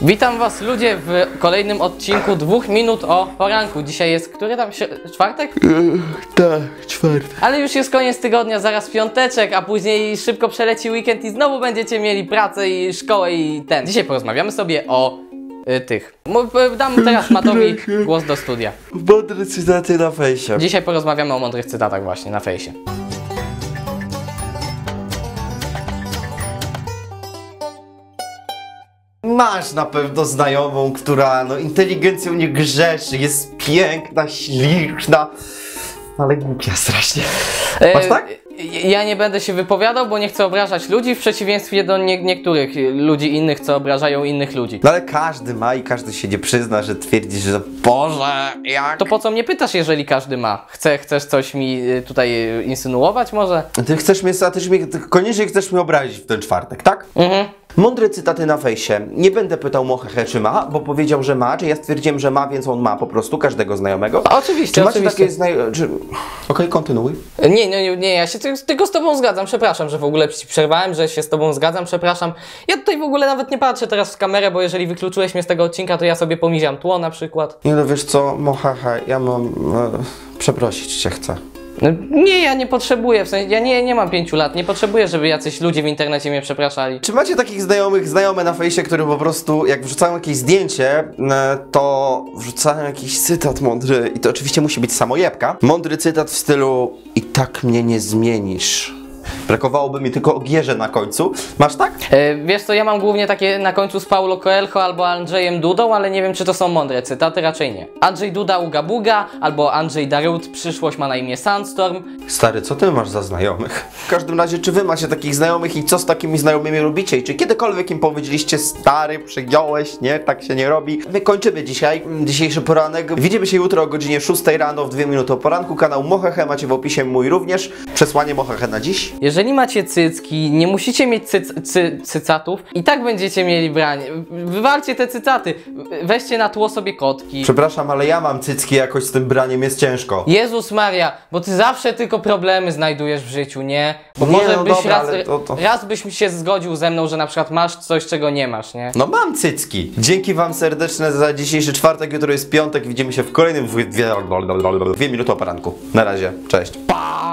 Witam was ludzie w kolejnym odcinku 2 minut o poranku. Dzisiaj jest, który tam się... czwartek? Tak, czwartek. Ale już jest koniec tygodnia, zaraz piąteczek, a później szybko przeleci weekend i znowu będziecie mieli pracę i szkołę i ten. Dzisiaj porozmawiamy sobie o tych. Dam teraz Matowi głos do studia. Mądre cytaty na fejsie. Dzisiaj porozmawiamy o mądrych cytatach właśnie na fejsie. Masz na pewno znajomą, która inteligencją nie grzeszy, jest piękna, śliczna, ale głupia strasznie. Masz tak? Ja nie będę się wypowiadał, bo nie chcę obrażać ludzi, w przeciwieństwie do niektórych ludzi innych, co obrażają innych ludzi. No ale każdy ma i każdy się nie przyzna, że twierdzi, że Boże, jak... To po co mnie pytasz, jeżeli każdy ma? Chcesz coś mi tutaj insynuować może? Ty koniecznie chcesz mnie obrazić w ten czwartek, tak? Mhm. Mądre cytaty na fejsie. Nie będę pytał Mohehe, czy ma, bo powiedział, że ma, czy ja stwierdziłem, że ma, więc on ma po prostu każdego znajomego. Oczywiście, czy macie oczywiście. takie Okej, kontynuuj. Nie, ja się tylko z tobą zgadzam, przepraszam, że w ogóle ci przerwałem, że się z tobą zgadzam, przepraszam. Ja tutaj w ogóle nawet nie patrzę teraz w kamerę, bo jeżeli wykluczyłeś mnie z tego odcinka, to ja sobie pomiziam tło na przykład. Nie no, wiesz co, Mohehe, ja mam... przeprosić cię chcę. No, nie, ja nie potrzebuję, w sensie, ja nie mam 5 lat, nie potrzebuję, żeby jacyś ludzie w internecie mnie przepraszali. Czy macie takich znajome na fejsie, którym po prostu jak wrzucają jakieś zdjęcie, to wrzucają jakiś cytat mądry i to oczywiście musi być samojebka. Mądry cytat w stylu i tak mnie nie zmienisz. Brakowałoby mi tylko ogierze na końcu. Masz tak? Wiesz co, ja mam głównie takie na końcu z Paulo Coelho albo Andrzejem Dudą, ale nie wiem, czy to są mądre cytaty, raczej nie. Andrzej Duda Uga Buga, albo Andrzej Darut, przyszłość ma na imię Sandstorm. Stary, co ty masz za znajomych? W każdym razie, czy wy macie takich znajomych i co z takimi znajomymi robicie? I czy kiedykolwiek im powiedzieliście, stary, przygiąłeś, nie? Tak się nie robi. My kończymy dzisiejszy poranek. Widzimy się jutro o godzinie 6 rano w 2 minuty o poranku. Kanał Mohehe macie w opisie, mój również. Przesłanie Mohehe na dziś. Jeżeli macie cycki, nie musicie mieć cycatów, i tak będziecie mieli branie. Wywalcie te cytaty, weźcie na tło sobie kotki. Przepraszam, ale ja mam cycki, jakoś z tym braniem jest ciężko. Jezus Maria, bo ty zawsze tylko problemy znajdujesz w życiu, nie? Bo Nie, może no byś dobra, ale raz byś się zgodził ze mną, że na przykład masz coś, czego nie masz, nie? No mam cycki. Dzięki wam serdeczne za dzisiejszy czwartek, jutro jest piątek, widzimy się w kolejnym 2 minuty o poranku. Na razie, cześć. Pa!